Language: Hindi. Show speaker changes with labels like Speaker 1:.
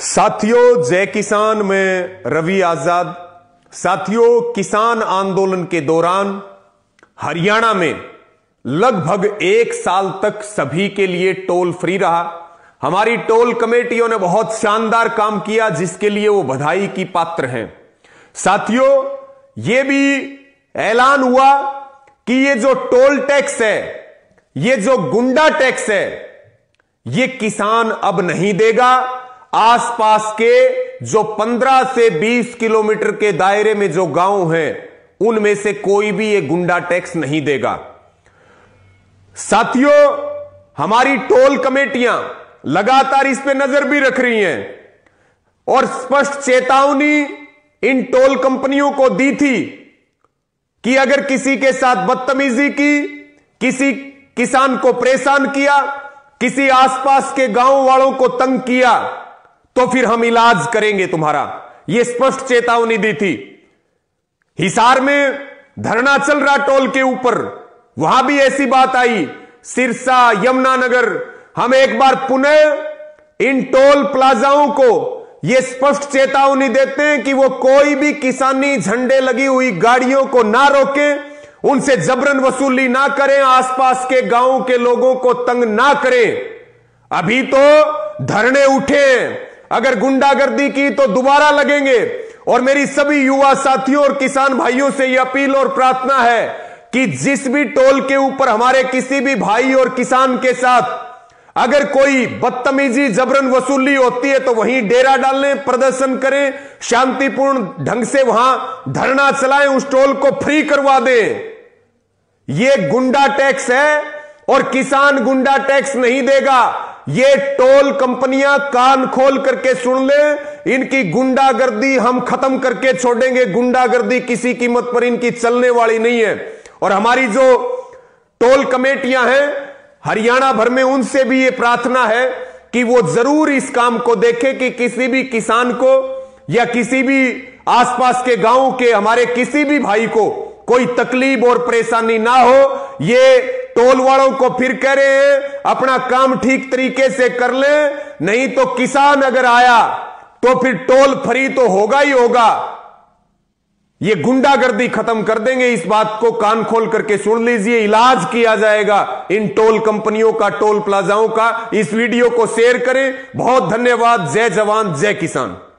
Speaker 1: साथियों, जय किसान में रवि आजाद। साथियों, किसान आंदोलन के दौरान हरियाणा में लगभग 1 साल तक सभी के लिए टोल फ्री रहा। हमारी टोल कमेटियों ने बहुत शानदार काम किया, जिसके लिए वो बधाई की पात्र हैं। साथियों, यह भी ऐलान हुआ कि ये जो टोल टैक्स है, ये जो गुंडा टैक्स है, ये किसान अब नहीं देगा। आसपास के जो 15 से 20 किलोमीटर के दायरे में जो गांव हैं, उनमें से कोई भी ये गुंडा टैक्स नहीं देगा। साथियों, हमारी टोल कमेटियां लगातार इस पे नजर भी रख रही हैं और स्पष्ट चेतावनी इन टोल कंपनियों को दी थी कि अगर किसी के साथ बदतमीजी की, किसी किसान को परेशान किया, किसी आसपास के गांव वालों को तंग किया, तो फिर हम इलाज करेंगे तुम्हारा। यह स्पष्ट चेतावनी दी थी। हिसार में धरना चल रहा टोल के ऊपर, वहां भी ऐसी बात आई। सिरसा, यमुनानगर, हम एक बार पुनः इन टोल प्लाजाओं को यह स्पष्ट चेतावनी देते हैं कि वो कोई भी किसानी झंडे लगी हुई गाड़ियों को ना रोकें, उनसे जबरन वसूली ना करें, आसपास के गांवों के लोगों को तंग ना करें। अभी तो धरने उठे, अगर गुंडागर्दी की तो दोबारा लगेंगे। और मेरी सभी युवा साथियों और किसान भाइयों से यह अपील और प्रार्थना है कि जिस भी टोल के ऊपर हमारे किसी भी भाई और किसान के साथ अगर कोई बदतमीजी, जबरन वसूली होती है, तो वहीं डेरा डालें, प्रदर्शन करें, शांतिपूर्ण ढंग से वहां धरना चलाएं, उस टोल को फ्री करवा दें। यह गुंडा टैक्स है और किसान गुंडा टैक्स नहीं देगा। ये टोल कंपनियां कान खोल करके सुन ले, इनकी गुंडागर्दी हम खत्म करके छोड़ेंगे। गुंडागर्दी किसी कीमत पर इनकी चलने वाली नहीं है। और हमारी जो टोल कमेटियां हैं हरियाणा भर में, उनसे भी ये प्रार्थना है कि वो जरूर इस काम को देखें कि किसी भी किसान को या किसी भी आसपास के गांव के हमारे किसी भी भाई को कोई तकलीफ और परेशानी ना हो। ये टोल वालों को फिर कह रहे हैं, अपना काम ठीक तरीके से कर ले, नहीं तो किसान अगर आया तो फिर टोल फ्री तो होगा ही होगा। ये गुंडागर्दी खत्म कर देंगे। इस बात को कान खोल करके सुन लीजिए। इलाज किया जाएगा इन टोल कंपनियों का, टोल प्लाजाओं का। इस वीडियो को शेयर करें। बहुत धन्यवाद। जय जवान, जय किसान।